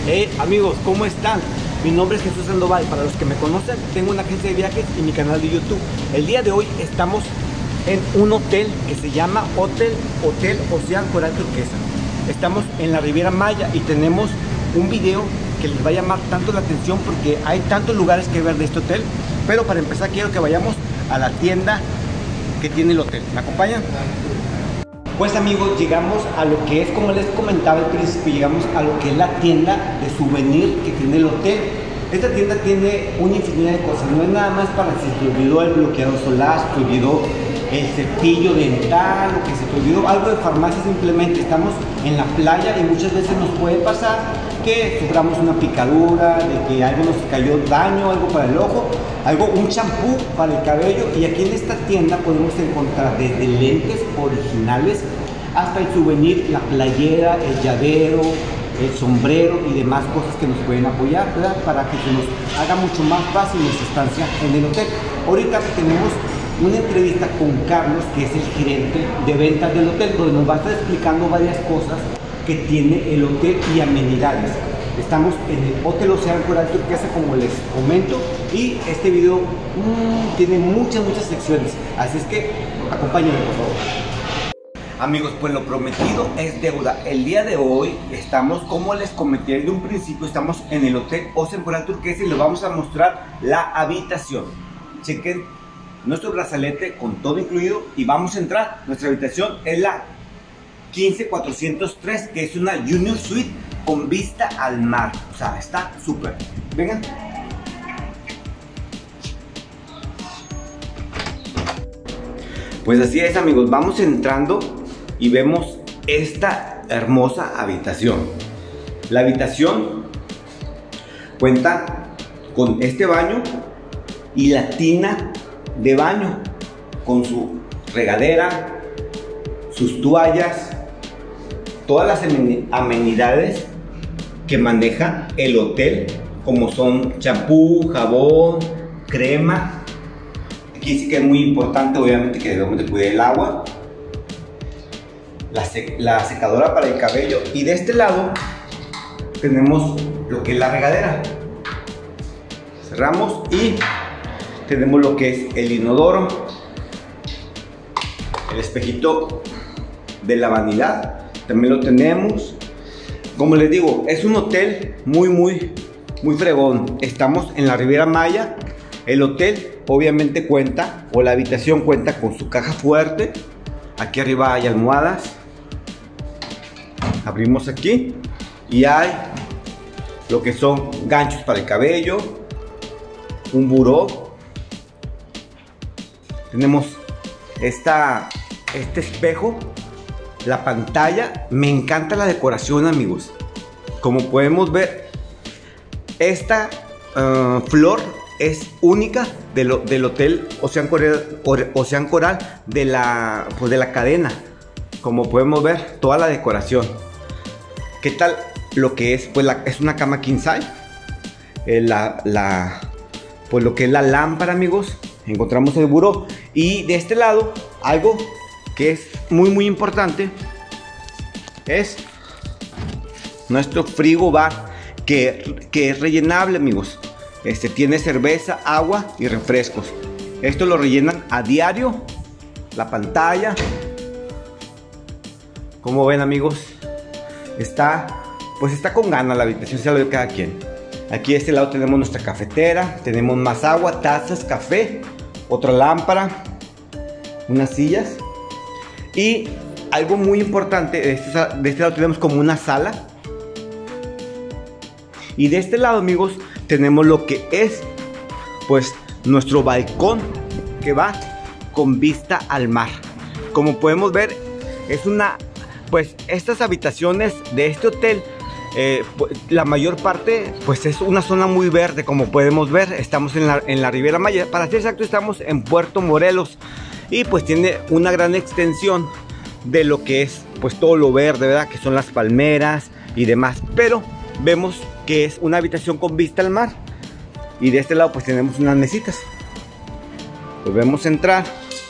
Amigos, ¿cómo están? Mi nombre es Jesús Sandoval. Para los que me conocen, tengo una agencia de viajes y mi canal de YouTube. El día de hoy estamos en un hotel que se llama Hotel Ocean Coral Turquesa. Estamos en la Riviera Maya y tenemos un video que les va a llamar tanto la atención porque hay tantos lugares que ver de este hotel. Pero para empezar quiero que vayamos a la tienda que tiene el hotel. ¿Me acompañan? Pues amigos, llegamos a lo que es, como les comentaba al principio, llegamos a lo que es la tienda de souvenir que tiene el hotel. Esta tienda tiene una infinidad de cosas, no es nada más para si te olvidó el bloqueador solar, si te olvidó el cepillo dental, o que se te olvidó algo de farmacia. Simplemente estamos en la playa y muchas veces nos puede pasar que suframos una picadura, de que algo nos cayó daño, algo para el ojo, un champú para el cabello. Y aquí en esta tienda podemos encontrar desde lentes originales hasta el souvenir, la playera, el llavero, el sombrero y demás cosas que nos pueden apoyar, ¿verdad? Para que se nos haga mucho más fácil nuestra estancia en el hotel. Ahorita tenemos una entrevista con Carlos, que es el gerente de ventas del hotel, donde nos va a estar explicando varias cosas que tiene el hotel y amenidades. Estamos en el Hotel Ocean Coral Turquesa, como les comento, y este video tiene muchas secciones, así es que acompáñenme, por favor. Amigos, pues lo prometido es deuda. El día de hoy estamos, como les comenté desde un principio, estamos en el Hotel Ocean Coral Turquesa y les vamos a mostrar la habitación. Chequen nuestro brazalete con todo incluido y vamos a entrar. Nuestra habitación es la 15403, que es una Junior Suite con vista al mar. O sea, está súper. Vengan. Pues así es, amigos, vamos entrando y vemos esta hermosa habitación. La habitación cuenta con este baño y la tina de baño con su regadera, sus toallas, todas las amenidades que maneja el hotel, como son champú, jabón, crema. Aquí sí que es muy importante, obviamente, que debemos de cuidar el agua, la secadora para el cabello, y de este lado tenemos lo que es la regadera. Cerramos y tenemos lo que es el inodoro, el espejito de la vanidad, también lo tenemos. Como les digo, es un hotel muy fregón. Estamos en la Riviera Maya. El hotel obviamente cuenta, o la habitación cuenta con su caja fuerte. Aquí arriba hay almohadas. Abrimos aquí y hay lo que son ganchos para el cabello, un buró. Tenemos este espejo, la pantalla. Me encanta la decoración, amigos. Como podemos ver, esta flor es única del Hotel Ocean Coral de la cadena. Como podemos ver, toda la decoración. ¿Qué tal lo que es? Pues es una cama king size. Pues lo que es la lámpara, amigos. Encontramos el buró. Y de este lado, algo que es muy importante es nuestro frigobar, que es rellenable, amigos. Tiene cerveza, agua y refrescos. Esto lo rellenan a diario. La pantalla, como ven, amigos, está con ganas la habitación, sea lo de cada quien. Aquí de este lado tenemos nuestra cafetera, tenemos más agua, tazas, café, otra lámpara, unas sillas. Y algo muy importante, de este lado tenemos como una sala. Y de este lado, amigos, tenemos lo que es pues nuestro balcón, que va con vista al mar. Como podemos ver, pues estas habitaciones de este hotel, la mayor parte pues es una zona muy verde. Como podemos ver, estamos en la Riviera Maya. Para ser exacto, estamos en Puerto Morelos. Y pues tiene una gran extensión de lo que es pues todo lo verde, ¿verdad? Que son las palmeras y demás. Pero vemos que es una habitación con vista al mar. Y de este lado pues tenemos unas mesitas. Volvemos a entrar.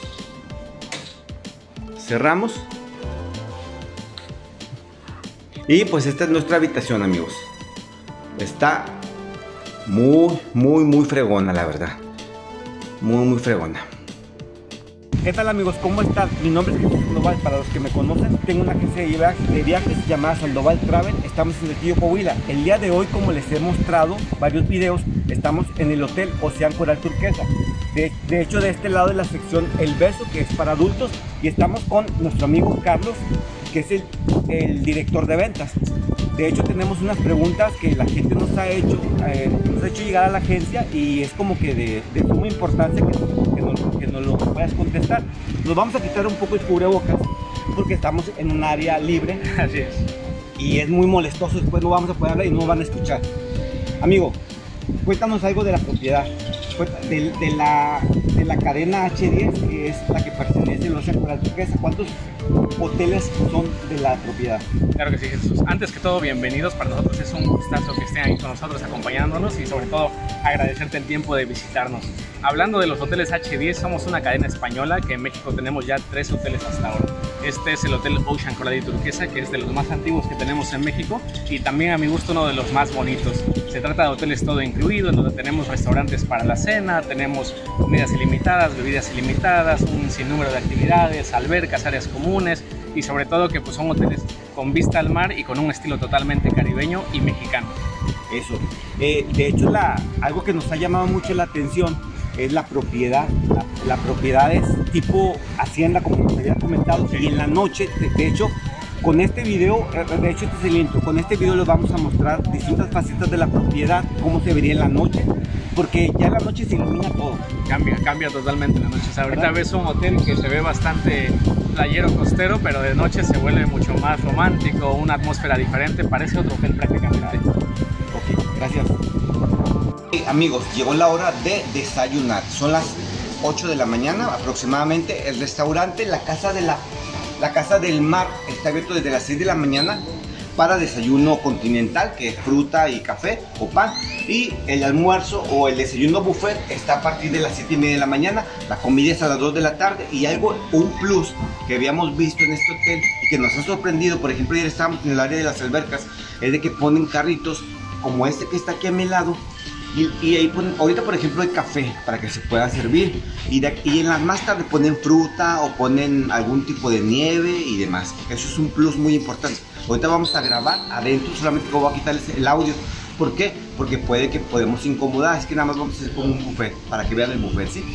Cerramos. Y pues esta es nuestra habitación, amigos. Está muy fregona, la verdad. Muy fregona. ¿Qué tal, amigos? ¿Cómo están? Mi nombre es Jesús Sandoval. Para los que me conocen, tengo una agencia de viajes llamada Sandoval Travel. Estamos en Saltillo, Coahuila. El día de hoy, como les he mostrado varios videos, estamos en el Hotel Ocean Coral Turquesa. De hecho, de este lado de la sección El Beso, que es para adultos, y estamos con nuestro amigo Carlos, que es el director de ventas. De hecho, tenemos unas preguntas que la gente nos ha hecho llegar a la agencia, y es como que de suma importancia que nos lo puedas contestar. Nos vamos a quitar un poco el cubrebocas porque estamos en un área libre. Así es. Y es muy molestoso, después no vamos a poder hablar y no van a escuchar. Amigo, cuéntanos algo de la propiedad, de la cadena H10, que es la que pertenece al Ocean Coral Turquesa. ¿Cuántos hoteles son de la propiedad? Claro que sí, Jesús. Antes que todo, bienvenidos. Para nosotros es un gustazo que estén aquí con nosotros acompañándonos, y sobre todo agradecerte el tiempo de visitarnos. Hablando de los hoteles H10, somos una cadena española que en México tenemos ya 3 hoteles hasta ahora. Este es el Hotel Ocean Coral Turquesa, que es de los más antiguos que tenemos en México, y también, a mi gusto, uno de los más bonitos. Se trata de hoteles todo incluido, en donde tenemos restaurantes para la cena, tenemos comidas ilimitadas, bebidas ilimitadas, un sinnúmero de actividades, albercas, áreas comunes, y sobre todo que pues son hoteles con vista al mar y con un estilo totalmente caribeño y mexicano. Eso. De hecho, algo que nos ha llamado mucho la atención es la propiedad. La propiedad es tipo hacienda, como nos había comentado, y en la noche, de hecho, con este video, de hecho este es el intro, con este video les vamos a mostrar distintas facetas de la propiedad, cómo se vería en la noche, porque ya en la noche se ilumina todo. Cambia totalmente la noche. O sea, ahorita ves un hotel que se ve bastante playero, costero, pero de noche se vuelve mucho más romántico, una atmósfera diferente, parece otro hotel prácticamente. Ok, gracias. Amigos, llegó la hora de desayunar. Son las 8 de la mañana aproximadamente. El restaurante, la Casa del Mar, está abierto desde las 6 de la mañana para desayuno continental, que es fruta y café o pan, y el almuerzo o el desayuno buffet está a partir de las 7:30 de la mañana. La comida es a las 2 de la tarde. Y un plus que habíamos visto en este hotel y que nos ha sorprendido, por ejemplo, ayer estábamos en el área de las albercas, es de que ponen carritos como este que está aquí a mi lado. Y ahí ponen, ahorita por ejemplo hay café para que se pueda servir, y en las más tarde ponen fruta o ponen algún tipo de nieve y demás. Eso es un plus muy importante. Ahorita vamos a grabar adentro, solamente que voy a quitarles el audio. ¿Por qué? Porque puede que podemos incomodar. Es que nada más vamos a hacer como un buffet para que vean el buffet, ¿sí?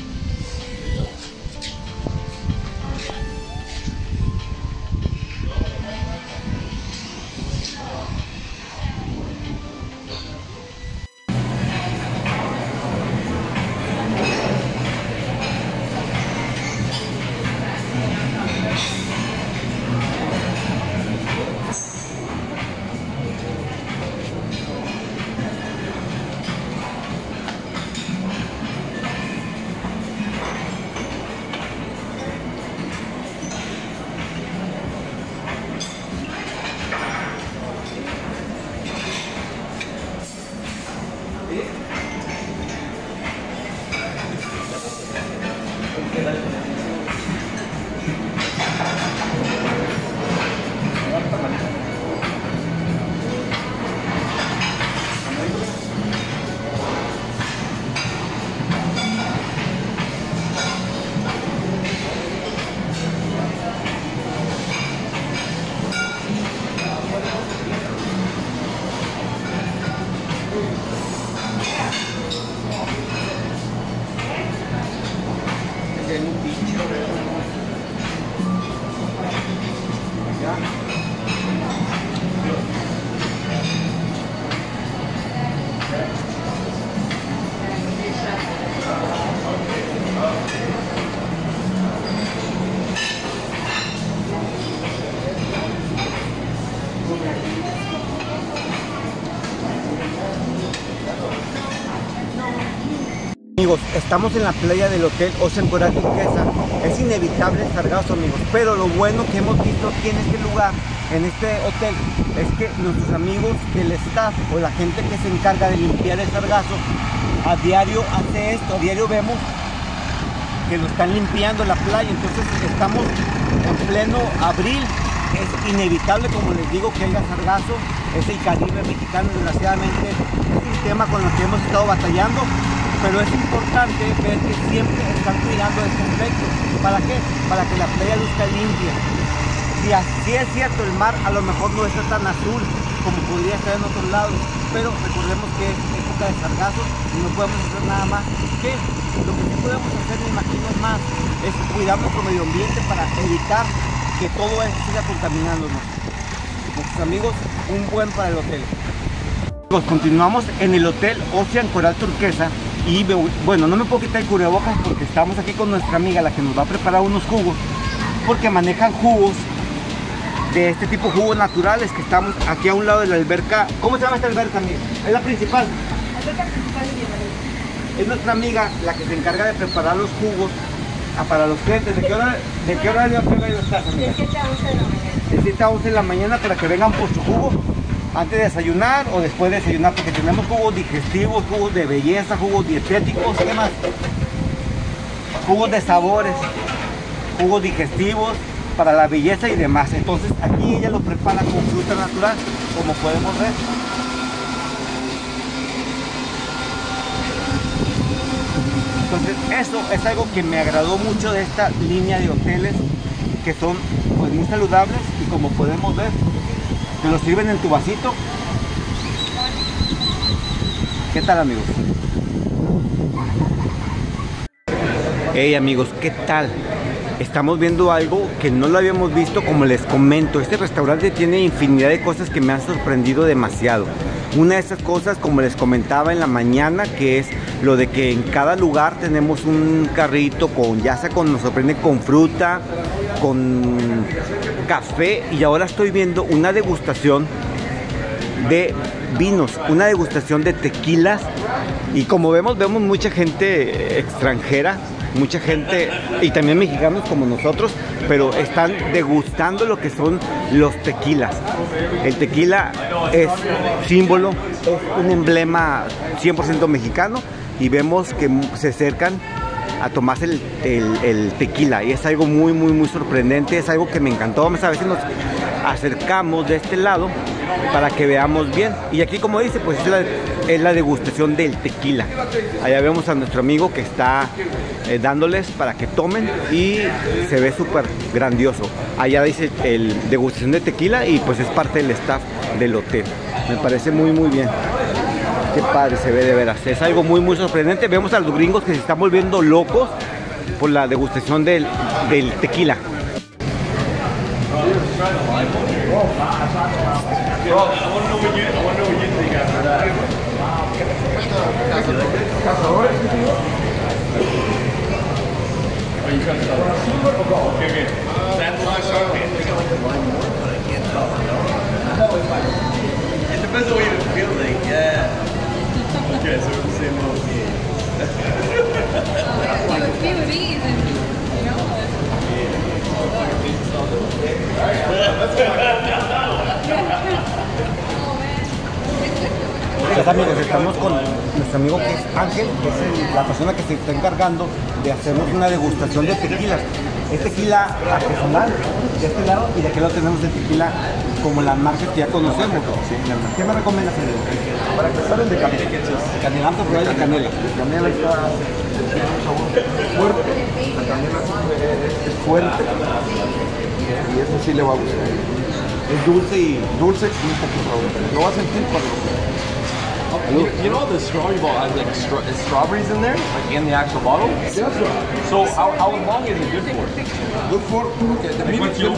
Amigos, estamos en la playa del Hotel Ocean Coral Turquesa. Es inevitable sargazo, amigos, pero lo bueno que hemos visto aquí en este lugar, en este hotel, es que nuestros amigos del staff o la gente que se encarga de limpiar el sargazo a diario hace esto. A diario vemos que lo están limpiando la playa. Entonces estamos en pleno abril es inevitable, como les digo, que haya sargazo. Es el Caribe mexicano, desgraciadamente es un tema con el que hemos estado batallando, pero es importante ver que siempre están cuidando este aspecto. ¿Para qué? Para que la playa luzca limpia. Si así es cierto, el mar a lo mejor no está tan azul como podría estar en otros lados, pero recordemos que es época de sargazo y no podemos hacer nada más que lo que sí podemos hacer, me imagino más, es cuidar nuestro medio ambiente para evitar que todo esto siga contaminándonos. Nuestros amigos, un buen para el hotel. Continuamos en el Hotel Ocean Coral Turquesa y bueno, no me puedo quitar el cubrebocas porque estamos aquí con nuestra amiga, la que nos va a preparar unos jugos, porque manejan jugos de este tipo, jugos naturales, que estamos aquí a un lado de la alberca. ¿Cómo se llama esta alberca, amiga? Es la principal. Alberca principal de Bienvenido. Es nuestra amiga la que se encarga de preparar los jugos para los clientes. ¿De qué hora estás, amiga? De 7 a 11 de la mañana. De 7 a 11 de la mañana para que vengan por su jugo antes de desayunar o después de desayunar, porque tenemos jugos digestivos, jugos de belleza, jugos dietéticos, ¿qué más? Jugos de sabores, jugos digestivos para la belleza y demás. Entonces aquí ella lo prepara con fruta natural, como podemos ver. Entonces eso es algo que me agradó mucho de esta línea de hoteles, que son pues muy saludables y como podemos ver, te lo sirven en tu vasito. ¿Qué tal, amigos? Hey amigos, ¿qué tal? Estamos viendo algo que no lo habíamos visto. Como les comento, este restaurante tiene infinidad de cosas que me han sorprendido demasiado. Una de esas cosas, como les comentaba en la mañana, que es lo de que en cada lugar tenemos un carrito con, ya sea nos sorprende con fruta, con café, y ahora estoy viendo una degustación de vinos, una degustación de tequilas, y como vemos mucha gente extranjera, mucha gente y también mexicanos como nosotros, pero están degustando lo que son los tequilas. El tequila es símbolo, es un emblema 100% mexicano, y vemos que se acercan a tomarse el tequila, y es algo muy sorprendente, es algo que me encantó. Vamos a ver si nos acercamos de este lado para que veamos bien. Y aquí, como dice, pues es la degustación del tequila. Allá vemos a nuestro amigo que está dándoles para que tomen, y se ve súper grandioso. Allá dice degustación de tequila, y pues es parte del staff del hotel. Me parece muy bien. Qué padre se ve, de veras. Es algo muy sorprendente. Vemos a los gringos que se están volviendo locos por la degustación del tequila. It depends on what you feel like, yeah. Okay, so we're the same level. With me, with ease, and you know. Pues amigos, estamos con nuestro amigo que es Ángel, que es la persona que se está encargando de hacernos una degustación de tequilas. Es tequila artesanal de este lado, y de aquel lado tenemos el tequila como las marcas que ya conocemos. ¿Qué me recomiendas, amigo? Para empezar, el de canela. Canela, vamos a probar el de canela. La canela está tiene un sabor fuerte. La canela es fuerte. Y eso sí le va a gustar. Es dulce y un poco sabroso. Lo va a sentir cuando lo pruebe. You know the strawberry ball has like strawberries in there, like in the actual bottle? Yes, sir. So how long is it good for? Good for, okay, the minimum is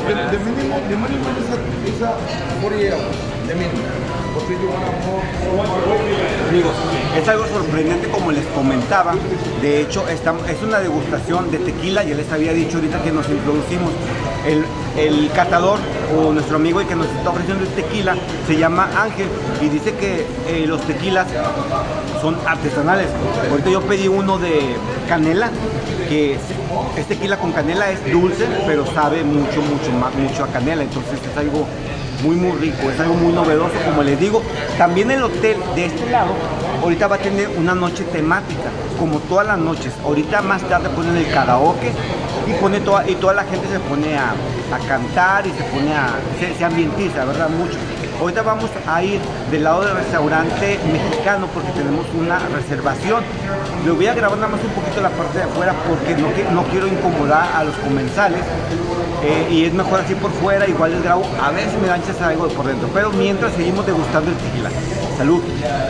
a 48 hours, the minimum. But if you want more, amigos, es algo sorprendente, como les comentaba. De hecho, es una degustación de tequila. Ya les había dicho ahorita que nos introducimos. El catador, o nuestro amigo que nos está ofreciendo el tequila, se llama Ángel, y dice que los tequilas son artesanales. Ahorita yo pedí uno de canela, que es tequila con canela, es dulce, pero sabe mucho a canela. Entonces es algo muy rico, es algo muy novedoso. Como les digo, también el hotel de este lado ahorita va a tener una noche temática, como todas las noches. Ahorita más tarde ponen el karaoke, y toda la gente se pone a cantar y se ambientiza, ¿verdad? Mucho. Ahorita vamos a ir del lado del restaurante mexicano porque tenemos una reservación. Le voy a grabar nada más un poquito la parte de afuera porque no quiero incomodar a los comensales, y es mejor así por fuera. Igual les grabo a ver si me dan chance algo de por dentro, pero mientras seguimos degustando el tequila. Salud.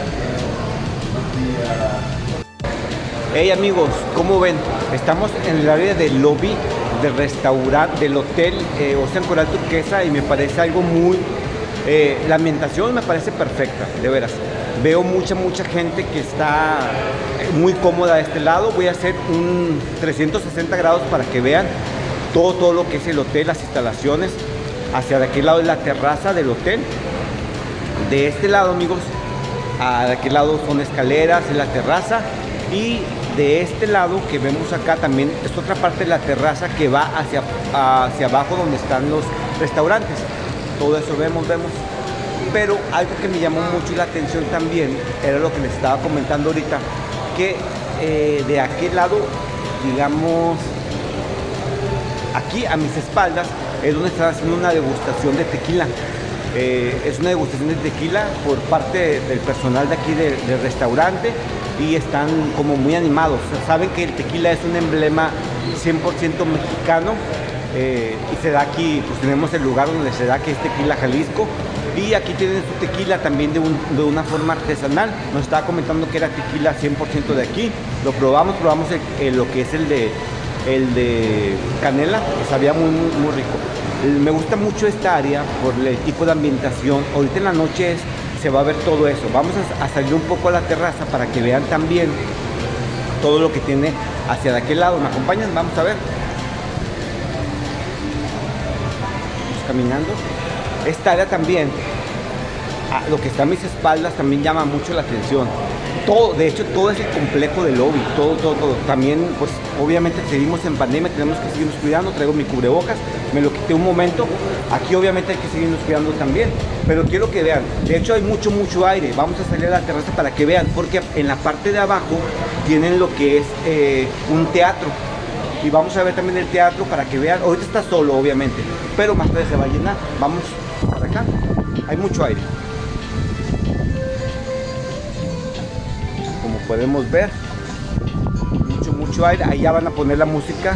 Hey amigos, ¿cómo ven? Estamos en el área del lobby del restaurante, del hotel Ocean Coral Turquesa, y me parece algo muy... la ambientación me parece perfecta, de veras. Veo mucha gente que está muy cómoda de este lado. Voy a hacer un 360 grados para que vean todo lo que es el hotel, las instalaciones. Hacia de aquel lado es la terraza del hotel. De este lado, amigos, de aquel lado son escaleras, es la terraza. Y de este lado que vemos acá también es otra parte de la terraza que va hacia abajo donde están los restaurantes. Todo eso vemos. Pero algo que me llamó mucho la atención también era lo que les estaba comentando ahorita, que de aquel lado, digamos, aquí a mis espaldas es donde están haciendo una degustación de tequila. Es una degustación de tequila por parte del personal de aquí del restaurante, y están como muy animados. Saben que el tequila es un emblema 100% mexicano, y se da aquí, pues tenemos el lugar donde se da, que es Tequila Jalisco, y aquí tienen su tequila también de una forma artesanal. Nos estaba comentando que era tequila 100% de aquí. Lo probamos lo que es el de canela, que sabía muy rico. Me gusta mucho esta área por el tipo de ambientación. Ahorita en la noche se va a ver todo eso. Vamos a salir un poco a la terraza para que vean también todo lo que tiene hacia de aquel lado. ¿Me acompañan? Vamos a ver. Vamos caminando. Esta área también, lo que está a mis espaldas, también llama mucho la atención. De hecho, todo es el complejo del lobby, todo. También, pues, obviamente seguimos en pandemia, tenemos que seguirnos cuidando. Traigo mi cubrebocas, me lo quité un momento. Aquí obviamente hay que seguirnos cuidando también, pero quiero que vean. De hecho, hay mucho aire. Vamos a salir a la terraza para que vean, porque en la parte de abajo tienen lo que es un teatro. Y vamos a ver también el teatro para que vean. Ahorita está solo, obviamente, pero más tarde se va a llenar. Vamos para acá, hay mucho aire. Como podemos ver, mucho aire. Ahí ya van a poner la música.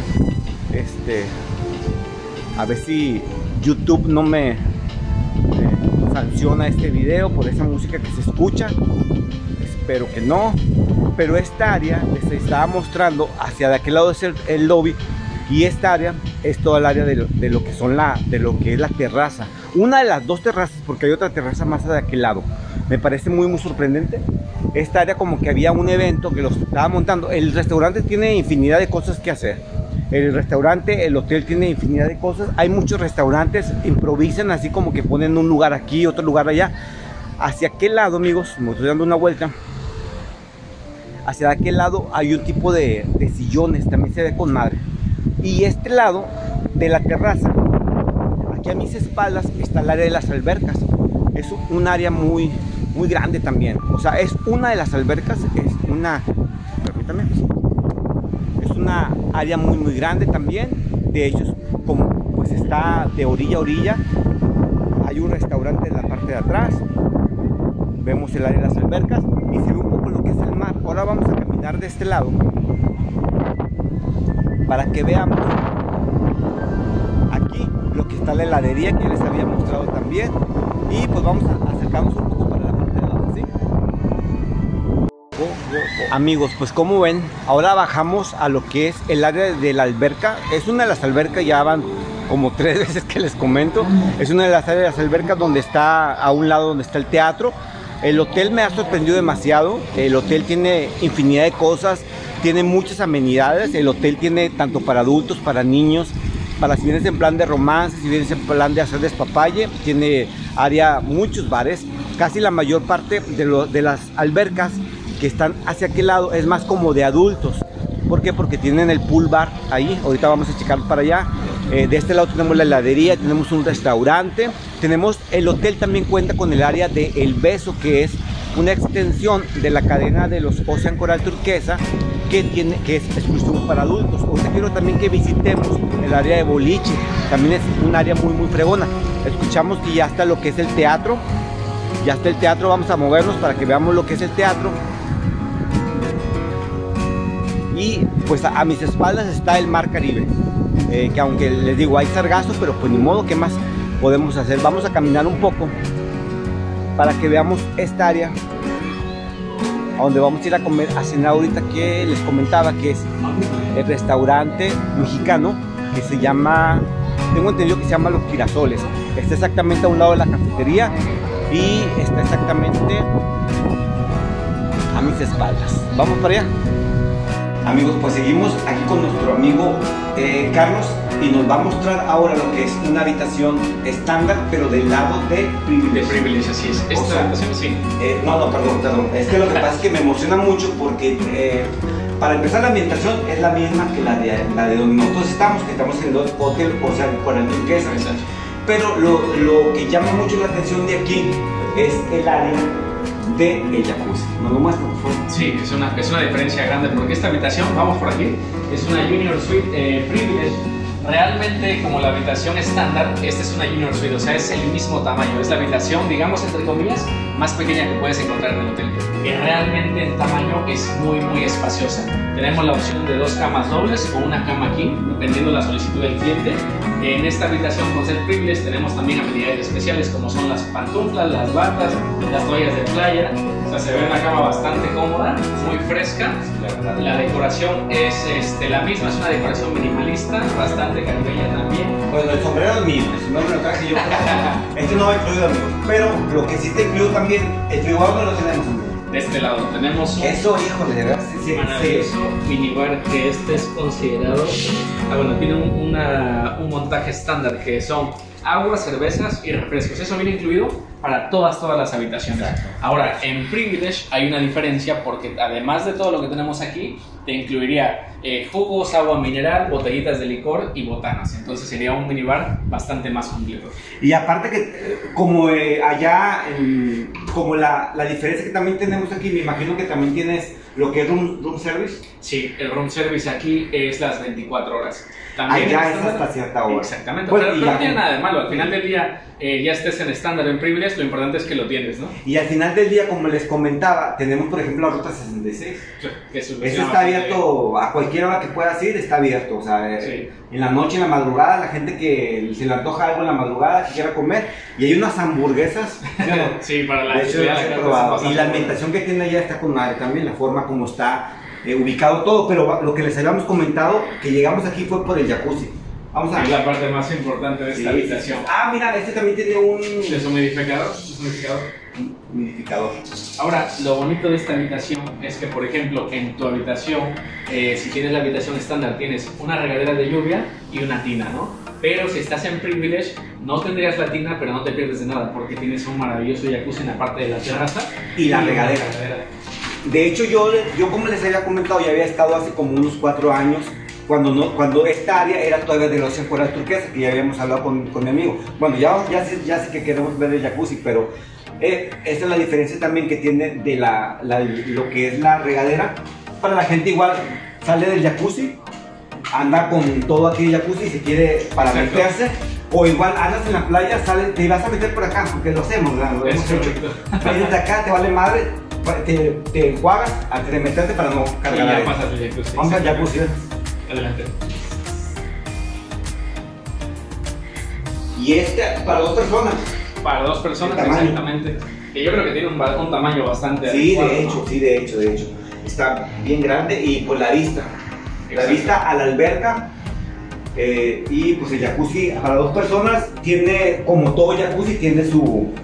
A ver si YouTube no me sanciona este video por esa música que se escucha. Espero que no. Pero esta área les estaba mostrando, hacia de aquel lado es el lobby, y esta área es toda el área de lo que es la terraza. Una de las dos terrazas, porque hay otra terraza más de aquel lado. Me parece muy sorprendente. Esta área, como que había un evento que los estaba montando. El restaurante tiene infinidad de cosas que hacer. El hotel tiene infinidad de cosas. Hay muchos restaurantes, improvisan así como que ponen un lugar aquí, otro lugar allá. Hacia aquel lado, amigos, me estoy dando una vuelta. Hacia aquel lado hay un tipo de sillones, también se ve con madre. Y este lado de la terraza, aquí a mis espaldas, está el área de las albercas. Es un área muy grande también. O sea, es una de las albercas, permítame, es una área muy grande también. De hecho, pues está de orilla a orilla. Hay un restaurante en la parte de atrás. Vemos el área de las albercas y se ve un poco lo que es el mar. Ahora vamos a caminar de este lado para que veamos aquí lo que está la heladería que les había mostrado también. Y pues vamos a acercarnos un poco para la parte de abajo, ¿sí? Amigos, pues como ven, ahora bajamos a lo que es el área de la alberca. Es una de las albercas, ya van como 3 veces que les comento. Es una de las áreas de las albercas donde está, a un lado donde está el teatro. El hotel me ha sorprendido demasiado. El hotel tiene infinidad de cosas, tiene muchas amenidades. El hotel tiene tanto para adultos, para niños, para si vienes en plan de romance, si vienes en plan de hacer despapalle. Tiene área, muchos bares. Casi la mayor parte de las albercas que están hacia aquel lado es más como de adultos. ¿Por qué? Porque tienen el pool bar ahí. Ahorita vamos a checar para allá. De este lado tenemos la heladería, tenemos un restaurante, tenemos el hotel, también cuenta con el área de El Beso, que es una extensión de la cadena de los Ocean Coral Turquesa que es exclusivo para adultos. Ahorita quiero también que visitemos el área de boliche, también es un área muy fregona. Escuchamos que ya está lo que es el teatro, ya está el teatro, vamos a movernos para que veamos lo que es el teatro. Y pues a mis espaldas está el Mar Caribe, que aunque les digo hay sargazo, pero pues ni modo, ¿qué más podemos hacer? Vamos a caminar un poco para que veamos esta área a donde vamos a ir a comer, a cenar ahorita, que les comentaba que es el restaurante mexicano que se llama, tengo entendido que se llama Los Girasoles. Está exactamente a un lado de la cafetería y está exactamente a mis espaldas. Vamos para allá. Amigos, pues seguimos aquí con nuestro amigo Carlos y nos va a mostrar ahora lo que es una habitación estándar, pero del lado de Privilege. De Privilege, así es. Esta habitación sí. Perdón. Es que lo que pasa es que me emociona mucho porque para empezar la ambientación es la misma que la de donde nosotros estamos, que estamos en el Hotel Ocean Coral Turquesa. Pero lo que llama mucho la atención de aquí es el área del jacuzzi. ¿Nos lo muestra, por favor? Sí, es una diferencia grande porque esta habitación, vamos por aquí, es una Junior Suite Privilege. Realmente, como la habitación estándar, esta es una Junior Suite, o sea, es el mismo tamaño. Es la habitación, digamos, entre comillas, más pequeña que puedes encontrar en el hotel. Que realmente en tamaño es muy espaciosa. Tenemos la opción de 2 camas dobles o una cama king, dependiendo de la solicitud del cliente. En esta habitación con Set Privilege tenemos también amenidades especiales como son las pantuflas, las batas, las toallas de playa. O sea, se ve una cama bastante cómoda, muy fresca. La decoración es la misma, es una decoración minimalista, bastante caribeña también. Bueno, el sombrero es mío, el sombrero me lo traje yo. Este no va incluido, amigos. Pero lo que sí está incluido también, el frigobar no lo tenemos, amigos. De este lado tenemos un híjole, de verdad, maravilloso minibar, que este es considerado, tiene un montaje estándar que son agua, cervezas y refrescos. Eso viene incluido para todas las habitaciones. Exacto. Ahora, en Privilege hay una diferencia porque además de todo lo que tenemos aquí, te incluiría jugos, agua mineral, botellitas de licor y botanas. Entonces sería un minibar bastante más completo. Y aparte que como allá, como la diferencia que también tenemos aquí, me imagino que también tienes lo que es room service. Sí, el room service aquí es las 24 horas. También allá es hasta cierta hora. Exactamente, bueno, pero no tiene nada de malo. Al final del día, ya estés en estándar, en Privilege, lo importante es que lo tienes, ¿no? Y al final del día, como les comentaba, tenemos por ejemplo la ruta 66. Ese está abierto a cualquier hora que puedas ir, está abierto. O sea, sí. En la noche, en la madrugada, la gente que se le antoja algo en la madrugada, que quiera comer. Y hay unas hamburguesas. Sí, para la de hecho, las he probado. Y la ambientación que tiene allá está con madre también, la forma como está ubicado todo. Pero lo que les habíamos comentado, que llegamos aquí fue por el jacuzzi. Vamos a ver. Es la parte más importante de esta habitación. Ah, mira, este también tiene un deshumidificador. Humidificador. Ahora, lo bonito de esta habitación es que, por ejemplo, en tu habitación, si tienes la habitación estándar, tienes una regadera de lluvia y una tina, ¿no? Pero si estás en Privilege, no tendrías la tina, pero no te pierdes de nada, porque tienes un maravilloso jacuzzi en la parte de la terraza y la regadera. De hecho, yo como les había comentado, ya había estado hace como unos 4 años, cuando esta área era todavía de Ocean Coral Turquesa, que ya habíamos hablado con mi amigo. Bueno, ya sé que queremos ver el jacuzzi, pero esa es la diferencia también que tiene de lo que es la regadera. Para la gente igual sale del jacuzzi, anda con todo aquí el jacuzzi y se quiere para meterse, o igual andas en la playa, te vas a meter por acá, porque lo hacemos, ¿verdad? Lo hemos hecho. Vienes de acá, te vale madre, te enjuagas antes de meterte para no cargar. Y ya pasas el jacuzzi. Vamos al jacuzzi. Adelante. Y para 2 personas. Para 2 personas, exactamente. Que yo creo que tiene un tamaño bastante adecuado. Sí, de hecho. Está bien grande y pues la vista. La vista a la alberca. Y pues el jacuzzi para 2 personas tiene, como todo jacuzzi, tiene su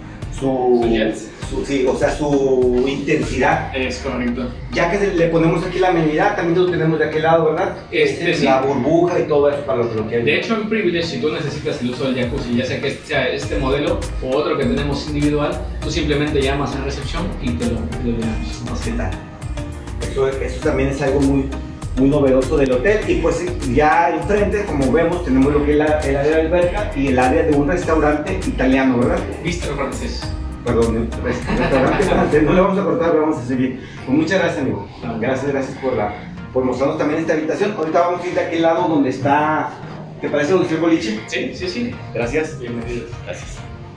intensidad. Es correcto. Ya que le ponemos aquí la amenidad, también lo tenemos de aquel lado, ¿verdad? Sí. La burbuja y todo eso para lo que hay. De hecho, en Privilege, si tú necesitas el uso del jacuzzi, ya sea que sea este modelo o otro que tenemos individual, tú simplemente llamas a recepción y te lo damos. ¿Qué tal? Eso también es algo muy novedoso del hotel. Y pues ya enfrente, como vemos, tenemos lo que es el área de alberca y el área de un restaurante italiano, ¿verdad? Bistro francés. Perdón, restaurante francés, no le vamos a cortar, le vamos a seguir. Pues muchas gracias, amigo. Gracias por mostrarnos también esta habitación. Ahorita vamos a ir de aquel lado donde está, ¿te parece donde está el boliche? Sí. Gracias. Bienvenidos. Gracias.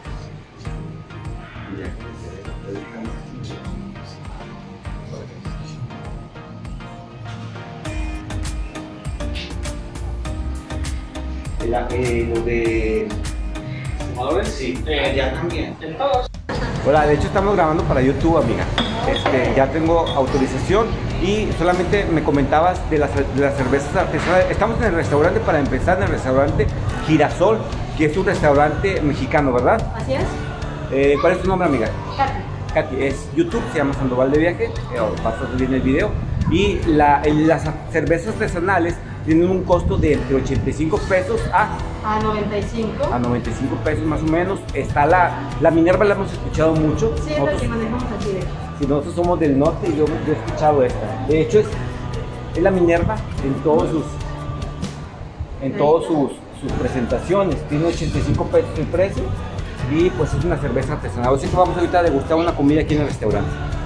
Lo de ¿Fumadores? sí, allá también. En todos. Hola, de hecho estamos grabando para YouTube, amiga. Ya tengo autorización y solamente me comentabas de las cervezas artesanales. Estamos en el restaurante, para empezar, en el restaurante Girasol, que es un restaurante mexicano, ¿verdad? Así es. ¿Cuál es tu nombre, amiga? Katy. Katy, es YouTube, se llama Sandoval de Viaje, vas a subir en el video. Y las cervezas artesanales tienen un costo de entre 85 pesos A 95. a 95 pesos más o menos. Está la Minerva, la hemos escuchado mucho. Sí, es la que manejamos aquí. Si nosotros somos del norte y yo he escuchado esta. De hecho es la Minerva en todos sus presentaciones. Tiene 85 pesos el precio y pues es una cerveza artesanal. Así que vamos ahorita a degustar una comida aquí en el restaurante.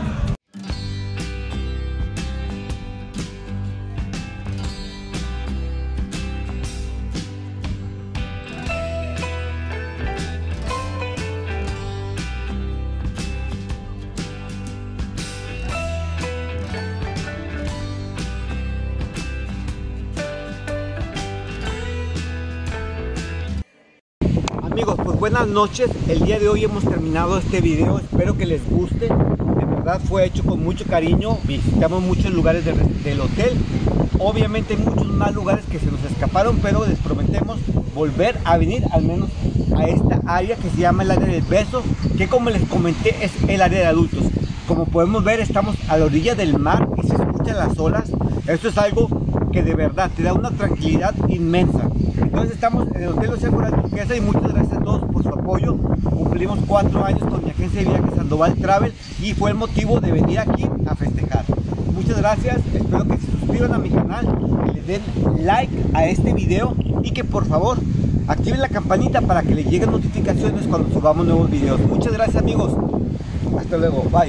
Amigos, pues buenas noches. El día de hoy hemos terminado este video. Espero que les guste. De verdad fue hecho con mucho cariño. Visitamos muchos lugares del hotel. Obviamente hay muchos más lugares que se nos escaparon, pero les prometemos volver a venir al menos a esta área que se llama el área del beso, que como les comenté es el área de adultos. Como podemos ver, estamos a la orilla del mar y se escuchan las olas. Esto es algo que de verdad te da una tranquilidad inmensa. Entonces estamos en el Hotel Océano Coral Turquesa y muchas gracias a todos por su apoyo. Cumplimos 4 años con mi agencia de viajes Sandoval Travel y fue el motivo de venir aquí a festejar. Muchas gracias, espero que se suscriban a mi canal, que le den like a este video y que por favor activen la campanita para que les lleguen notificaciones cuando subamos nuevos videos. Muchas gracias, amigos, hasta luego, bye.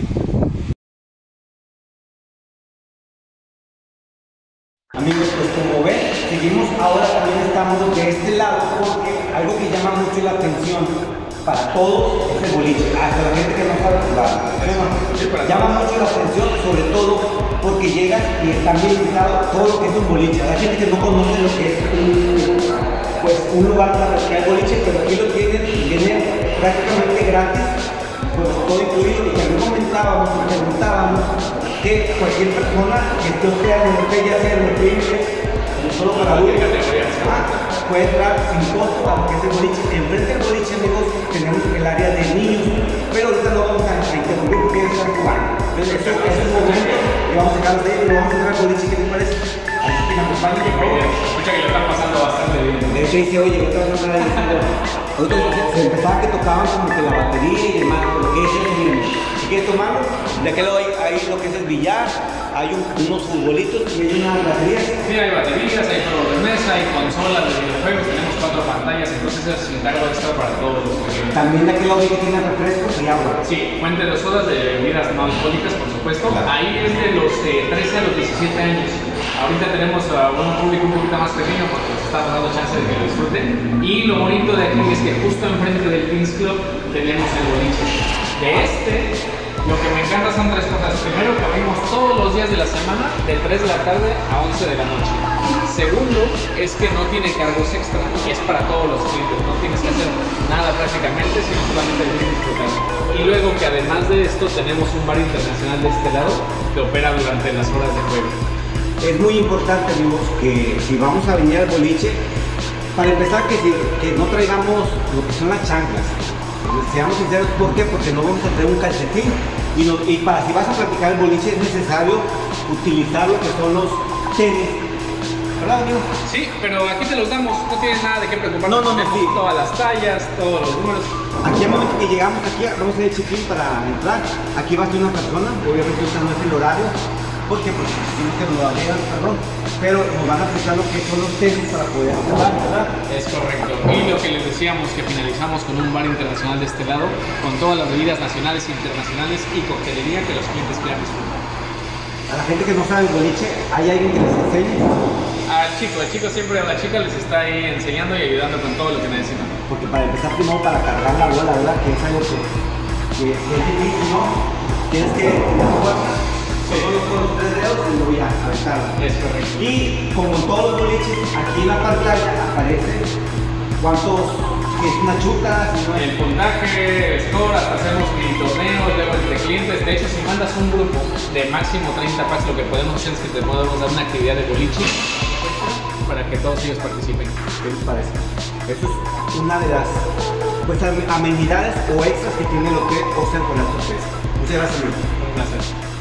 Amigos, pues como ven, seguimos, ahora también estamos de este lado porque algo que llama mucho la atención para todos es el boliche, hasta la gente que no sabe jugar. Llama mucho la atención, sobre todo porque llegas y está bien pisado todo lo que es un boliche. Hay gente que no conoce lo que es un lugar para practicar el boliche, pero aquí lo tienen prácticamente gratis, pues todo incluido. Y también comentábamos y preguntábamos que cualquier persona que esté hospedada en el hotel, ya sea en el primer, no solo para adultos, puede entrar sin costo a lo que es el boliche. Enfrente del boliche, amigos, tenemos el área de niños, pero ahorita no vamos a interrumpir porque ya están jugando. Entonces, ese es el momento que vamos a dejarlos ahí y vamos a entrar al boliche. ¿Qué te parece? Así que me acompañen, por favor. Escucha que lo están pasando bastante bien. De hecho dice, oye, otra vez no me diciendo. Se empezaba que tocaban como que la batería y demás, pero ¿qué es eso mismo? Si quieres tomarlo, de aquel lado hay lo que es el billar, hay unos futbolitos y hay unas baterías. Sí, hay baterías, hay juegos de mesa, hay consolas de videojuegos, tenemos 4 pantallas, entonces eso es un cargo extra para todos los que vienen. También de aquel lado hay que tiene refrescos y agua. Sí, fuente de sodas de bebidas no alcohólicas, por supuesto. Claro. Ahí es de los 13 a los 17 años. Ahorita tenemos a un público un poquito más pequeño porque nos está dando chance de que lo disfruten. Y lo bonito de aquí es que justo enfrente del Kings Club tenemos el boliche. Lo que me encanta son 3 cosas. Primero, que abrimos todos los días de la semana de 3 de la tarde a 11 de la noche. Segundo, es que no tiene cargos extra y es para todos los clientes. No tienes que hacer nada prácticamente, sino solamente disfrutar. Y luego que además de esto tenemos un bar internacional de este lado que opera durante las horas de juego. Es muy importante, amigos, que si vamos a venir al boliche, para empezar que no traigamos lo que son las chanclas. Seamos sinceros, ¿por qué? Porque no vamos a traer un calcetín y para si vas a practicar el boliche es necesario utilizar lo que son los tenis. ¿Verdad, amigo? Sí, pero aquí te los damos, no tienes nada de qué preocuparte. No, tenemos sí. todas las tallas, todos los números. Aquí al momento que llegamos aquí, vamos a hacer el check-in para entrar. Aquí va a estar una persona, obviamente ahorita no es el horario. porque pues decimos que nos lo agregan, perdón, pero nos van a precisar lo que son los tenis para poder hablar, ¿verdad? Es correcto. Y lo que les decíamos, que finalizamos con un bar internacional de este lado, con todas las bebidas nacionales e internacionales y coctelería que los clientes quieran disfrutar. A la gente que no sabe el boliche, ¿hay alguien que les enseñe? El chico siempre, la chica les está ahí enseñando y ayudando con todo lo que necesitan. Porque para empezar primero para cargar la bola, ¿verdad? Que es algo que es difícil, ¿no? Tienes que tener fuerza, solo con los 3 dedos y luego ya aventarla. Es correcto. Y como en todos los boliches, aquí en la pantalla aparece cuántos, que es una chuta, si no es... El puntaje, score, hasta hacemos mini torneos, luego entre clientes. De hecho, si mandas un grupo de máximo 30 packs, lo que podemos hacer es que te podemos dar una actividad de boliche para que todos ellos participen. ¿Qué les parece? Eso es una de las pues, amenidades o extras que tiene el Hotel Ocean con la sorpresa. Muchas gracias, amigo. Un placer.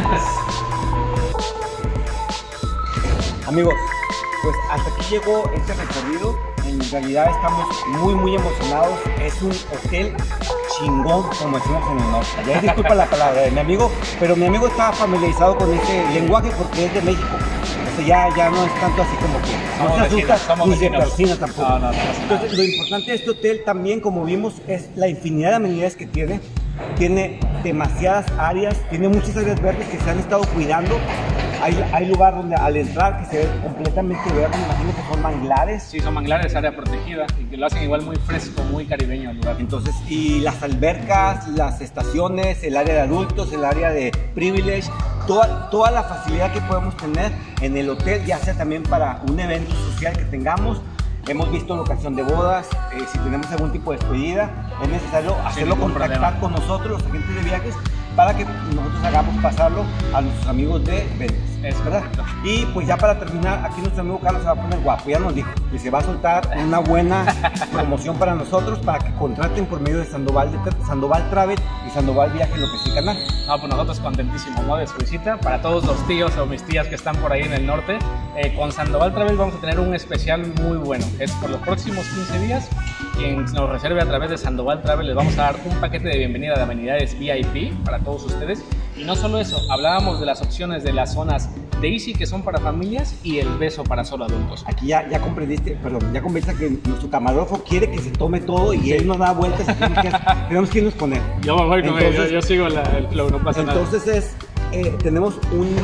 Amigos, pues hasta aquí llegó este recorrido. En realidad estamos muy emocionados. Es un hotel chingón, como decimos en el norte. Ya disculpa la palabra de mi amigo, pero mi amigo está familiarizado con ese lenguaje porque es de México. O sea, ya no es tanto así como que no se asusta ni se persina tampoco. No. Entonces, lo importante de este hotel también, como vimos, es la infinidad de amenidades que tiene. Tiene demasiadas áreas, tiene muchas áreas verdes que se han estado cuidando. Hay lugar donde al entrar que se ve completamente verde, me imagino que son manglares. Sí, son manglares, área protegida y que lo hacen igual muy fresco, muy caribeño el lugar. Entonces, y las albercas, las estaciones, el área de adultos, el área de privilege, toda la facilidad que podemos tener en el hotel, ya sea también para un evento social que tengamos. Hemos visto locación de bodas, si tenemos algún tipo de despedida, es necesario hacerlo contactar con nosotros, los agentes de viajes, para que nosotros hagamos pasarlo a nuestros amigos de ventas. Es ¿verdad? Y pues ya para terminar, aquí nuestro amigo Carlos se va a poner guapo, ya nos dijo que se va a soltar una buena promoción para nosotros, para que contraten por medio de Sandoval Travel y Sandoval Viaje, lo que sí canal. No, pues nosotros contentísimos, ¿no? De su visita. Para todos los tíos o mis tías que están por ahí en el norte, con Sandoval Travel vamos a tener un especial muy bueno. Es por los próximos 15 días. Quien nos reserve a través de Sandoval Travel les vamos a dar un paquete de bienvenida de amenidades VIP para todos ustedes. Y no solo eso, hablábamos de las opciones de las zonas de Easy que son para familias y el beso para solo adultos. Aquí ya comprendiste, perdón, ya comprendiste que nuestro camarógrafo quiere que se tome todo y él nos da vueltas y tenemos que irnos con él. Yo me voy con él, yo sigo el flow, no pasa nada. Entonces tenemos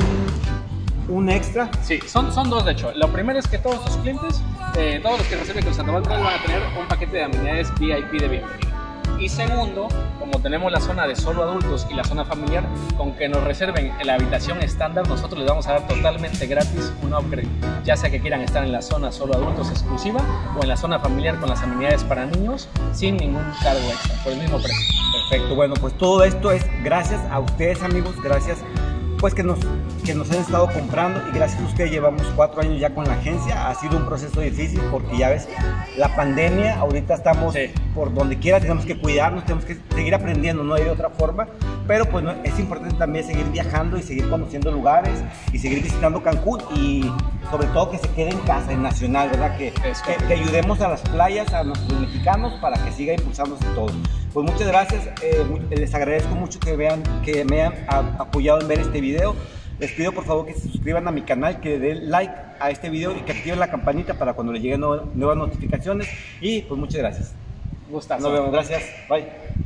un extra. Sí, son dos de hecho. Lo primero es que todos los clientes, todos los que reserven con Sandoval Travel van a tener un paquete de amenidades VIP de bienvenida. Y segundo, como tenemos la zona de solo adultos y la zona familiar, con que nos reserven en la habitación estándar, nosotros les vamos a dar totalmente gratis un upgrade, ya sea que quieran estar en la zona solo adultos exclusiva o en la zona familiar con las amenidades para niños sin ningún cargo extra, por el mismo precio. Perfecto, bueno, pues todo esto es gracias a ustedes, amigos, gracias pues que nos han estado comprando y gracias a ustedes llevamos 4 años ya con la agencia. Ha sido un proceso difícil porque ya ves, la pandemia, ahorita estamos por donde quiera, tenemos que cuidarnos, tenemos que seguir aprendiendo, no hay de otra forma, pero pues es importante también seguir viajando y seguir conociendo lugares y seguir visitando Cancún y sobre todo que se quede en casa, en Nacional, ¿verdad? Que ayudemos a las playas, a nuestros mexicanos para que siga impulsándose todo. Pues muchas gracias, les agradezco mucho que me hayan apoyado en ver este video. Les pido por favor que se suscriban a mi canal, que den like a este video y que activen la campanita para cuando les lleguen nuevas notificaciones. Y pues muchas gracias. Gustazo. Nos vemos, gracias. Bye.